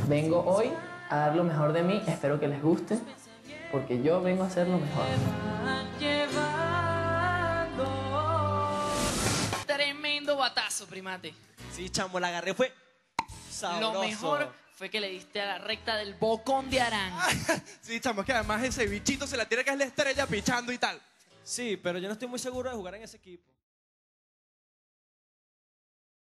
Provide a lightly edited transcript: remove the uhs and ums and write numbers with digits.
Vengo hoy a dar lo mejor de mí, espero que les guste, porque yo vengo a hacer lo mejor. Tremendo batazo, primate. Sí, chamo, la agarré, fue sabroso. Lo mejor fue que le diste a la recta del bocón de Arán. Sí, chamo, es que además ese bichito se la tiene que es la estrella pichando y tal. Sí, pero yo no estoy muy seguro de jugar en ese equipo.